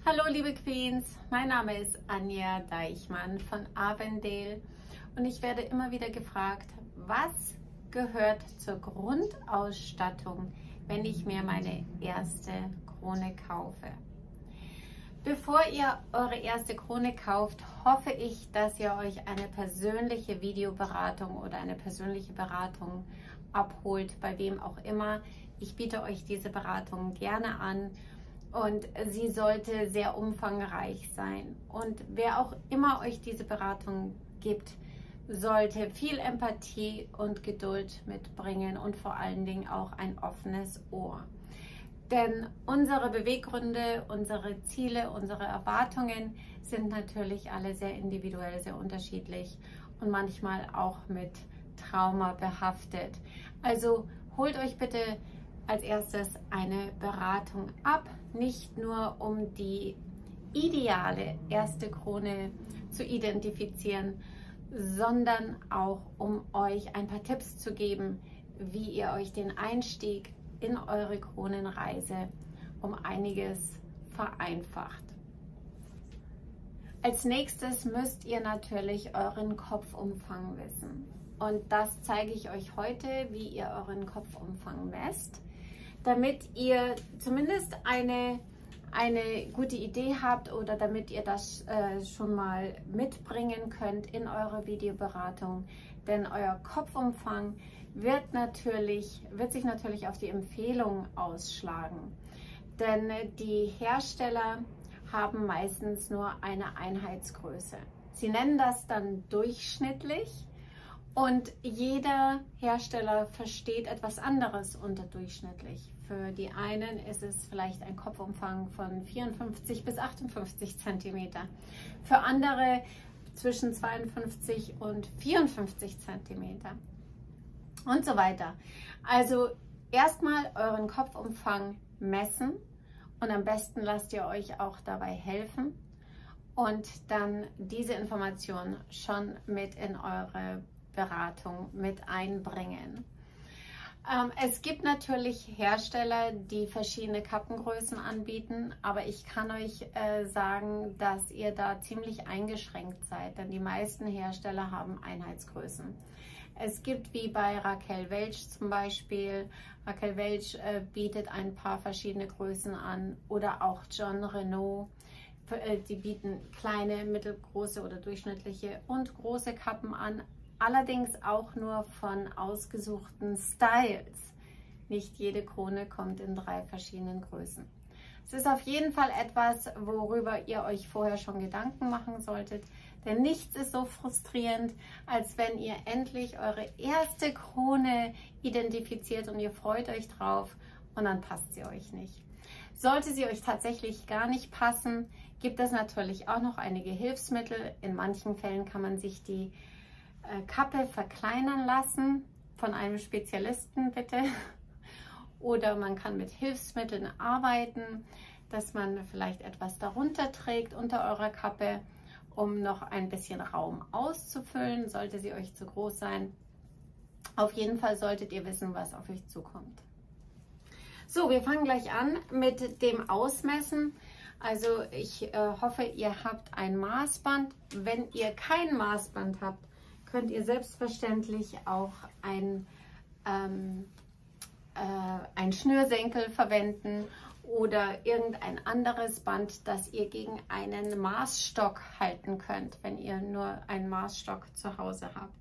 Hallo liebe Queens, mein Name ist Anja Deichmann von Avondale und ich werde immer wieder gefragt, was gehört zur Grundausstattung, wenn ich mir meine erste Krone kaufe. Bevor ihr eure erste Krone kauft, hoffe ich, dass ihr euch eine persönliche Videoberatung oder eine persönliche Beratung abholt, bei wem auch immer. Ich biete euch diese Beratung gerne an. Und sie sollte sehr umfangreich sein. Und wer auch immer euch diese Beratung gibt, sollte viel Empathie und Geduld mitbringen und vor allen Dingen auch ein offenes Ohr. Denn unsere Beweggründe, unsere Ziele, unsere Erwartungen sind natürlich alle sehr individuell, sehr unterschiedlich und manchmal auch mit Trauma behaftet. Also holt euch bitte als erstes eine Beratung ab, nicht nur um die ideale erste Krone zu identifizieren, sondern auch um euch ein paar Tipps zu geben, wie ihr euch den Einstieg in eure Kronenreise um einiges vereinfacht. Als nächstes müsst ihr natürlich euren Kopfumfang wissen. Und das zeige ich euch heute, wie ihr euren Kopfumfang messt, damit ihr zumindest eine gute Idee habt oder damit ihr das schon mal mitbringen könnt in eure Videoberatung. Denn euer Kopfumfang wird sich natürlich auf die Empfehlung ausschlagen. Denn die Hersteller haben meistens nur eine Einheitsgröße. Sie nennen das dann durchschnittlich. Und jeder Hersteller versteht etwas anderes unter durchschnittlich. Für die einen ist es vielleicht ein Kopfumfang von 54 bis 58 cm. Für andere zwischen 52 und 54 cm. Und so weiter. Also erstmal euren Kopfumfang messen und am besten lasst ihr euch auch dabei helfen und dann diese Information schon mit in eure Beratung mit einbringen. Es gibt natürlich Hersteller, die verschiedene Kappengrößen anbieten, aber ich kann euch sagen, dass ihr da ziemlich eingeschränkt seid, denn die meisten Hersteller haben Einheitsgrößen. Es gibt wie bei Raquel Welch zum Beispiel, Raquel Welch bietet ein paar verschiedene Größen an oder auch Jon Renau. Die bieten kleine, mittelgroße oder durchschnittliche und große Kappen an. Allerdings auch nur von ausgesuchten Styles. Nicht jede Krone kommt in 3 verschiedenen Größen. Es ist auf jeden Fall etwas, worüber ihr euch vorher schon Gedanken machen solltet. Denn nichts ist so frustrierend, als wenn ihr endlich eure erste Krone identifiziert und ihr freut euch drauf und dann passt sie euch nicht. Sollte sie euch tatsächlich gar nicht passen, gibt es natürlich auch noch einige Hilfsmittel. In manchen Fällen kann man sich die Kappe verkleinern lassen, von einem Spezialisten bitte. Oder man kann mit Hilfsmitteln arbeiten, dass man vielleicht etwas darunter trägt unter eurer Kappe, um noch ein bisschen Raum auszufüllen, sollte sie euch zu groß sein. Auf jeden Fall solltet ihr wissen, was auf euch zukommt. So, wir fangen gleich an mit dem Ausmessen. Also ich hoffe, ihr habt ein Maßband. Wenn ihr kein Maßband habt, könnt ihr selbstverständlich auch ein Schnürsenkel verwenden oder irgendein anderes Band, das ihr gegen einen Maßstock halten könnt, wenn ihr nur einen Maßstock zu Hause habt.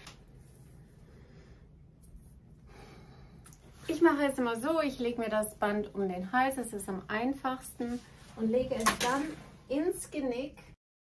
Ich mache es immer so, ich lege mir das Band um den Hals, es ist am einfachsten, und lege es dann ins Genick,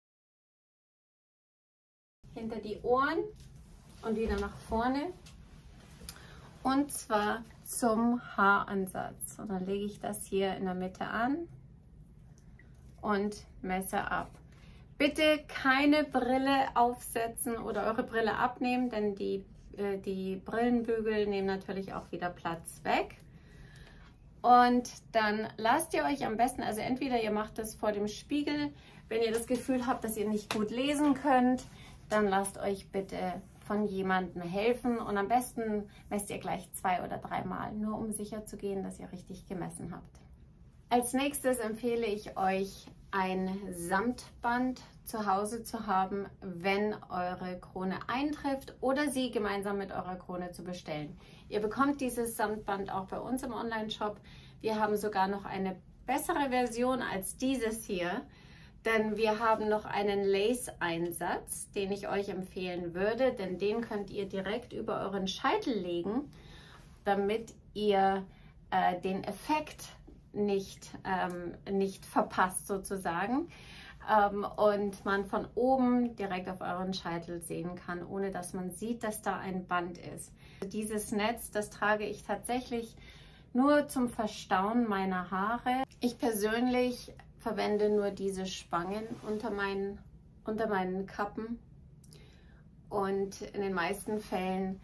hinter die Ohren und wieder nach vorne, und zwar zum Haaransatz. Und dann lege ich das hier in der Mitte an und messe ab. Bitte keine Brille aufsetzen oder eure Brille abnehmen, denn die Brillenbügel nehmen natürlich auch wieder Platz weg. Und dann lasst ihr euch am besten, also entweder ihr macht das vor dem Spiegel, wenn ihr das Gefühl habt, dass ihr nicht gut lesen könnt, dann lasst euch bitte von jemandem helfen und am besten messt ihr gleich 2 oder 3 Mal, nur um sicher zu gehen, dass ihr richtig gemessen habt. Als nächstes empfehle ich euch ein Samtband zu Hause zu haben, wenn eure Krone eintrifft oder sie gemeinsam mit eurer Krone zu bestellen. Ihr bekommt dieses Samtband auch bei uns im Online-Shop. Wir haben sogar noch eine bessere Version als dieses hier, denn wir haben noch einen Lace-Einsatz, den ich euch empfehlen würde, denn den könnt ihr direkt über euren Scheitel legen, damit ihr den Effekt nicht verpasst sozusagen und man von oben direkt auf euren Scheitel sehen kann, ohne dass man sieht, dass da ein Band ist. Dieses Netz, das trage ich tatsächlich nur zum Verstauen meiner Haare. Ich persönlich verwende nur diese Spangen unter meinen Kappen und in den meisten Fällen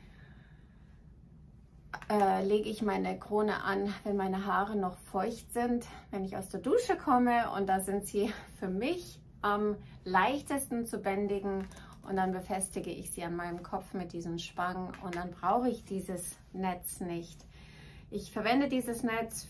lege ich meine Krone an, wenn meine Haare noch feucht sind, wenn ich aus der Dusche komme, und da sind sie für mich am leichtesten zu bändigen, und dann befestige ich sie an meinem Kopf mit diesen Spangen und dann brauche ich dieses Netz nicht. Ich verwende dieses Netz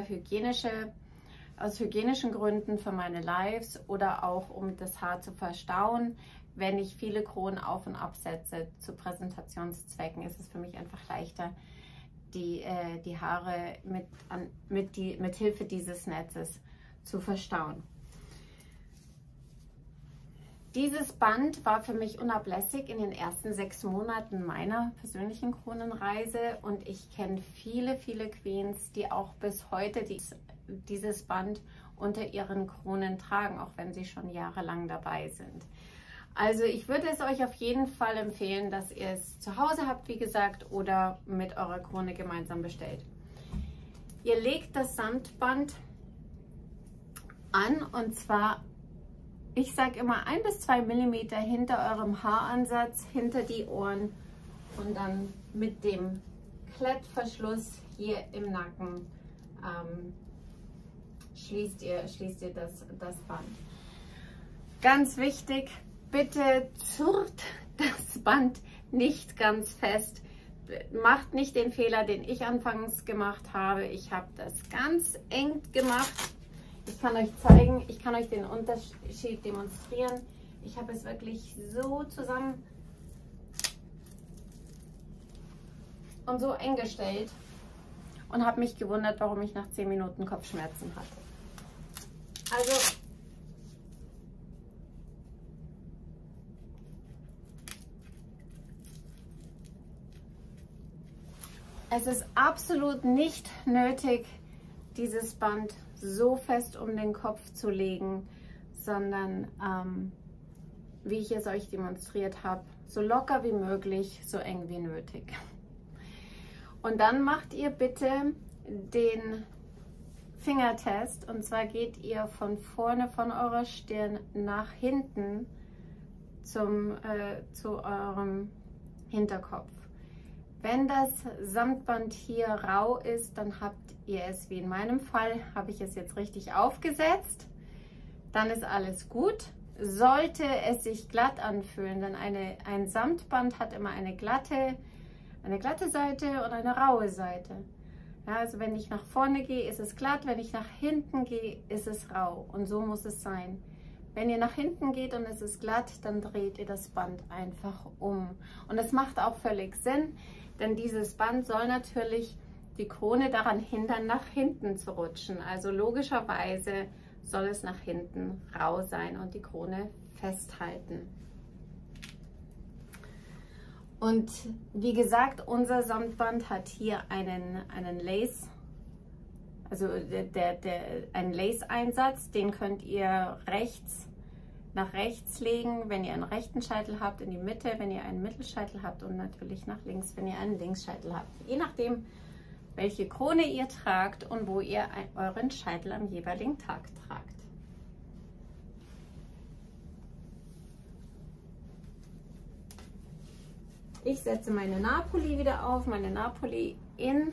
aus hygienischen Gründen für meine Lives oder auch um das Haar zu verstauen. Wenn ich viele Kronen auf- und absetze zu Präsentationszwecken, ist es für mich einfach leichter, die Haare mit Hilfe dieses Netzes zu verstauen. Dieses Band war für mich unablässig in den ersten 6 Monaten meiner persönlichen Kronenreise, und ich kenne viele, viele Queens, die auch bis heute dieses Band unter ihren Kronen tragen, auch wenn sie schon jahrelang dabei sind. Also ich würde es euch auf jeden Fall empfehlen, dass ihr es zu Hause habt, wie gesagt, oder mit eurer Krone gemeinsam bestellt. Ihr legt das Samtband an, und zwar, ich sage immer 1 bis 2 mm hinter eurem Haaransatz, hinter die Ohren, und dann mit dem Klettverschluss hier im Nacken schließt ihr das Band. Ganz wichtig, bitte zurrt das Band nicht ganz fest. Macht nicht den Fehler, den ich anfangs gemacht habe. Ich habe das ganz eng gemacht. Ich kann euch zeigen, ich kann euch den Unterschied demonstrieren. Ich habe es wirklich so zusammen und so eng gestellt und habe mich gewundert, warum ich nach 10 Minuten Kopfschmerzen hatte. Also es ist absolut nicht nötig, dieses Band so fest um den Kopf zu legen, sondern wie ich es euch demonstriert habe, so locker wie möglich, so eng wie nötig. Und dann macht ihr bitte den Fingertest, und zwar geht ihr von vorne von eurer Stirn nach hinten zu eurem Hinterkopf. Wenn das Samtband hier rau ist, dann habt ihr es, wie in meinem Fall, habe ich es jetzt richtig aufgesetzt. Dann ist alles gut. Sollte es sich glatt anfühlen, denn ein Samtband hat immer eine glatte Seite und eine raue Seite. Ja, also wenn ich nach vorne gehe, ist es glatt, wenn ich nach hinten gehe, ist es rau, und so muss es sein. Wenn ihr nach hinten geht und es ist glatt, dann dreht ihr das Band einfach um. Und das macht auch völlig Sinn, denn dieses Band soll natürlich die Krone daran hindern, nach hinten zu rutschen. Also logischerweise soll es nach hinten rau sein und die Krone festhalten. Und wie gesagt, unser Samtband hat hier einen Lace, also einen Lace-Einsatz, den könnt ihr nach rechts legen, wenn ihr einen rechten Scheitel habt, in die Mitte, wenn ihr einen Mittelscheitel habt, und natürlich nach links, wenn ihr einen Linksscheitel habt. Je nachdem, welche Krone ihr tragt und wo ihr euren Scheitel am jeweiligen Tag tragt. Ich setze meine Napoli wieder auf, meine Napoli in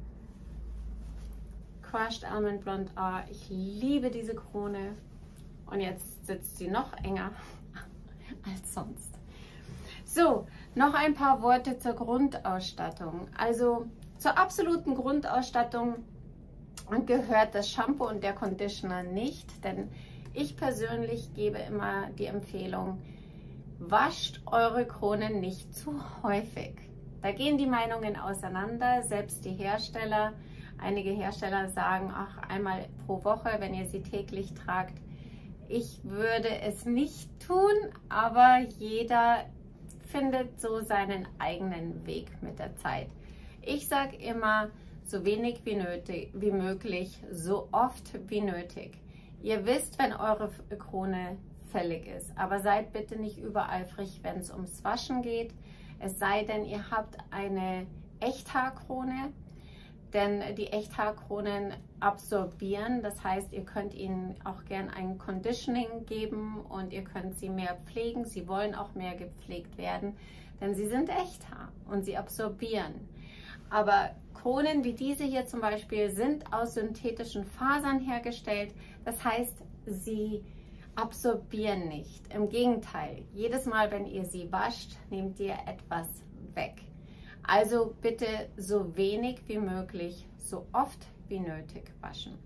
Crushed Almond Blonde A. Ich liebe diese Krone, und jetzt sitzt sie noch enger als sonst. So, noch ein paar Worte zur Grundausstattung. Also zur absoluten Grundausstattung gehört das Shampoo und der Conditioner nicht, denn Ich persönlich gebe immer die Empfehlung, wascht eure Kronen nicht zu häufig. Da gehen die Meinungen auseinander, selbst die Hersteller. Einige Hersteller sagen, ach, einmal pro Woche, wenn ihr sie täglich tragt. Ich würde es nicht tun, aber jeder findet so seinen eigenen Weg mit der Zeit. Ich sage immer, so wenig wie möglich, so oft wie nötig. Ihr wisst, wenn eure Krone fällig ist, aber seid bitte nicht übereifrig, wenn es ums Waschen geht. Es sei denn, ihr habt eine Echthaarkrone, denn die Echthaarkronen absorbieren. Das heißt, ihr könnt ihnen auch gern ein Conditioning geben und ihr könnt sie mehr pflegen. Sie wollen auch mehr gepflegt werden, denn sie sind Echthaar und sie absorbieren. Aber Kronen wie diese hier zum Beispiel sind aus synthetischen Fasern hergestellt. Das heißt, sie absorbieren nicht. Im Gegenteil, jedes Mal, wenn ihr sie wascht, nehmt ihr etwas weg. Also bitte so wenig wie möglich, so oft wie nötig waschen.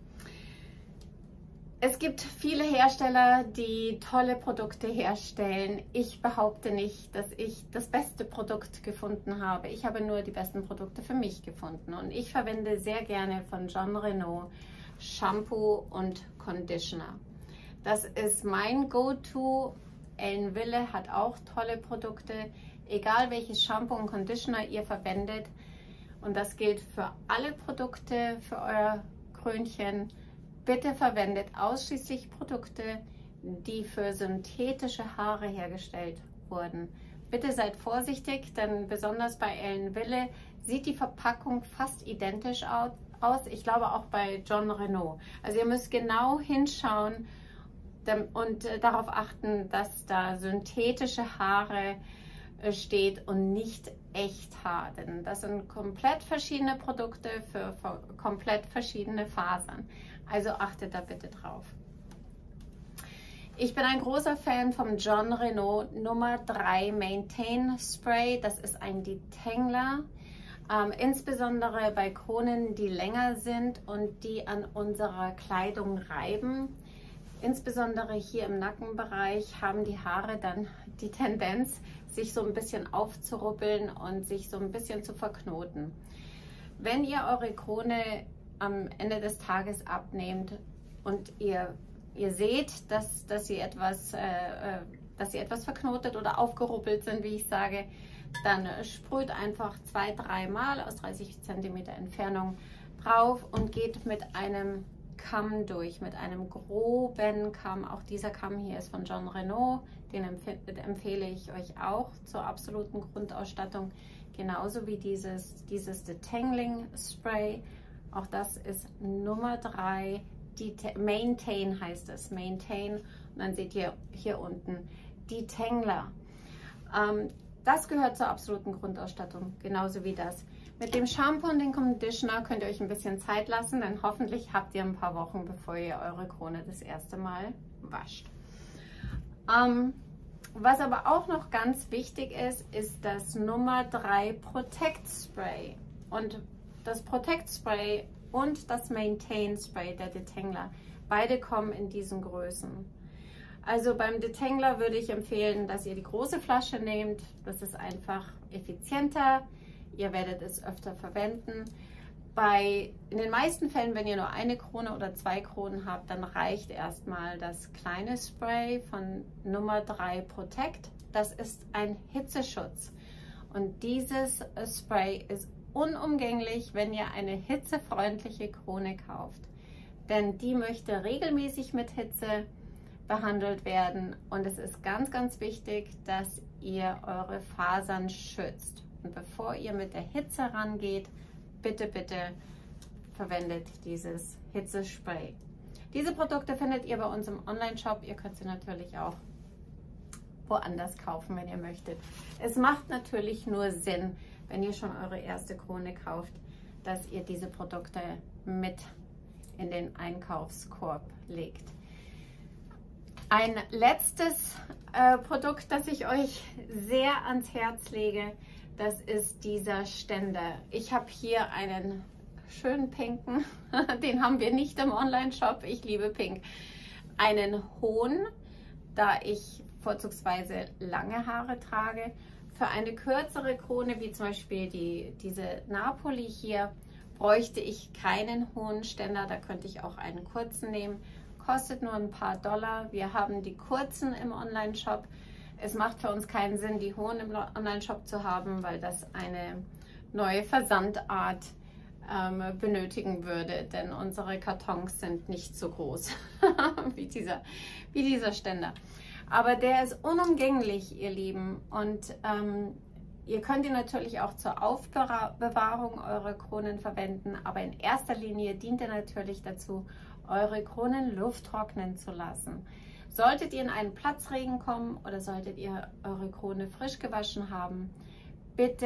Es gibt viele Hersteller, die tolle Produkte herstellen. Ich behaupte nicht, dass ich das beste Produkt gefunden habe. Ich habe nur die besten Produkte für mich gefunden. Und ich verwende sehr gerne von Jon Renau Shampoo und Conditioner. Das ist mein Go-To. Ellen Wille hat auch tolle Produkte. Egal welches Shampoo und Conditioner ihr verwendet. Und das gilt für alle Produkte, für euer Krönchen. Bitte verwendet ausschließlich Produkte, die für synthetische Haare hergestellt wurden. Bitte seid vorsichtig, denn besonders bei Ellen Wille sieht die Verpackung fast identisch aus. Ich glaube auch bei Jon Renau. Also ihr müsst genau hinschauen und darauf achten, dass da synthetische Haare steht und nicht Echthaar. Denn das sind komplett verschiedene Produkte für komplett verschiedene Fasern. Also achtet da bitte drauf. Ich bin ein großer Fan vom Jon Renau Nummer 3 Maintain Spray. Das ist ein Detangler. Insbesondere bei Kronen, die länger sind und die an unserer Kleidung reiben. Insbesondere hier im Nackenbereich haben die Haare dann die Tendenz, sich so ein bisschen aufzuruppeln und sich so ein bisschen zu verknoten. Wenn ihr eure Krone am Ende des Tages abnehmt und ihr seht, dass sie etwas verknotet oder aufgeruppelt sind, wie ich sage, dann sprüht einfach 2-3 Mal aus 30 cm Entfernung drauf und geht mit einem Kamm durch, mit einem groben Kamm. Auch dieser Kamm hier ist von Jon Renau, den empfehle ich euch auch zur absoluten Grundausstattung, genauso wie dieses Detangling Spray. Auch das ist Nummer 3, Maintain heißt es, Maintain, und dann seht ihr hier unten Detangler. Das gehört zur absoluten Grundausstattung, genauso wie das. Mit dem Shampoo und dem Conditioner könnt ihr euch ein bisschen Zeit lassen, denn hoffentlich habt ihr ein paar Wochen, bevor ihr eure Krone das erste Mal wascht. Was aber auch noch ganz wichtig ist, ist das Nummer 3 Protect Spray. Und das Protect Spray und das Maintain Spray, der Detangler, beide kommen in diesen Größen. Also beim Detangler würde ich empfehlen, dass ihr die große Flasche nehmt. Das ist einfach effizienter. Ihr werdet es öfter verwenden. In den meisten Fällen, wenn ihr nur eine Krone oder 2 Kronen habt, dann reicht erstmal das kleine Spray von Nummer 3 Protect. Das ist ein Hitzeschutz. Und dieses Spray ist unumgänglich, wenn ihr eine hitzefreundliche Krone kauft. Denn die möchte regelmäßig mit Hitze behandelt werden. Und es ist ganz, ganz wichtig, dass ihr eure Fasern schützt. Und bevor ihr mit der Hitze rangeht, bitte, bitte verwendet dieses Hitzespray. Diese Produkte findet ihr bei uns im Online-Shop. Ihr könnt sie natürlich auch woanders kaufen, wenn ihr möchtet. Es macht natürlich nur Sinn, wenn ihr schon eure erste Krone kauft, dass ihr diese Produkte mit in den Einkaufskorb legt. Ein letztes Produkt, das ich euch sehr ans Herz lege, das ist dieser Ständer. Ich habe hier einen schönen pinken, den haben wir nicht im Online-Shop, ich liebe pink. einen hohen, da ich vorzugsweise lange Haare trage. Für eine kürzere Krone, wie zum Beispiel diese Napoli hier, bräuchte ich keinen hohen Ständer. Da könnte ich auch einen kurzen nehmen. Kostet nur ein paar Dollar. Wir haben die kurzen im Online-Shop. Es macht für uns keinen Sinn, die hohen im Online-Shop zu haben, weil das eine neue Versandart benötigen würde, denn unsere Kartons sind nicht so groß wie dieser Ständer. Aber der ist unumgänglich, ihr Lieben, und ihr könnt ihn natürlich auch zur Aufbewahrung eurer Kronen verwenden, aber in erster Linie dient er natürlich dazu, eure Kronen lufttrocknen zu lassen. Solltet ihr in einen Platzregen kommen oder solltet ihr eure Krone frisch gewaschen haben, bitte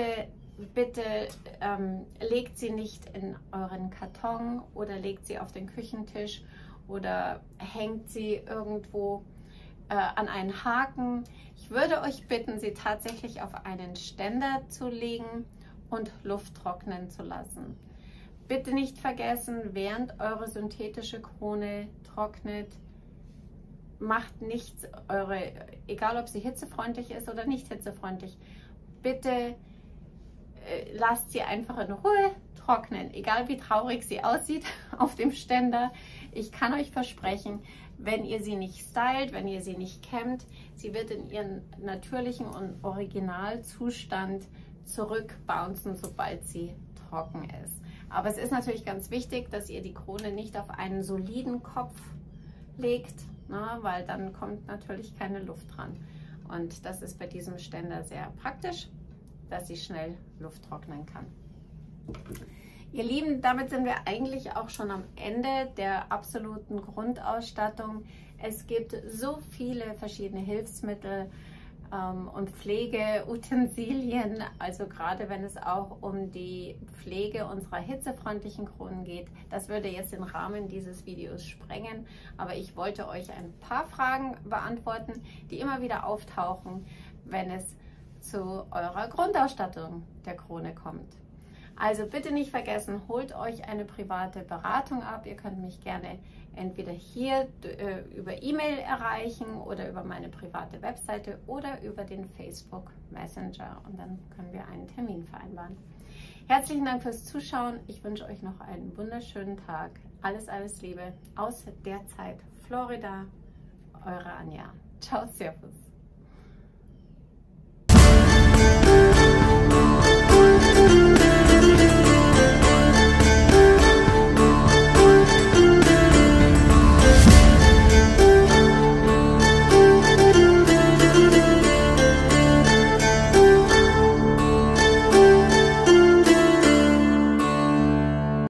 legt sie nicht in euren Karton oder legt sie auf den Küchentisch oder hängt sie irgendwo an einen Haken. Ich würde euch bitten, sie tatsächlich auf einen Ständer zu legen und Luft trocknen zu lassen. Bitte nicht vergessen, während eure synthetische Krone trocknet, macht nichts, egal ob sie hitzefreundlich ist oder nicht hitzefreundlich, bitte lasst sie einfach in Ruhe trocknen, egal wie traurig sie aussieht auf dem Ständer. Ich kann euch versprechen, wenn ihr sie nicht stylt, wenn ihr sie nicht kämmt, sie wird in ihren natürlichen und Originalzustand zurückbouncen, sobald sie trocken ist. Aber es ist natürlich ganz wichtig, dass ihr die Krone nicht auf einen soliden Kopf legt, weil dann kommt natürlich keine Luft dran. Und das ist bei diesem Ständer sehr praktisch, dass sie schnell Luft trocknen kann. Ihr Lieben, damit sind wir eigentlich auch schon am Ende der absoluten Grundausstattung. Es gibt so viele verschiedene Hilfsmittel und Pflegeutensilien, also gerade wenn es auch um die Pflege unserer hitzefreundlichen Kronen geht. Das würde jetzt den Rahmen dieses Videos sprengen, aber ich wollte euch ein paar Fragen beantworten, die immer wieder auftauchen, wenn es zu eurer Grundausstattung der Krone kommt. Also bitte nicht vergessen, holt euch eine private Beratung ab. Ihr könnt mich gerne entweder hier über E-Mail erreichen oder über meine private Webseite oder über den Facebook Messenger und dann können wir einen Termin vereinbaren. Herzlichen Dank fürs Zuschauen. Ich wünsche euch noch einen wunderschönen Tag. Alles, alles Liebe aus der Zeit Florida. Eure Anja. Ciao, Servus.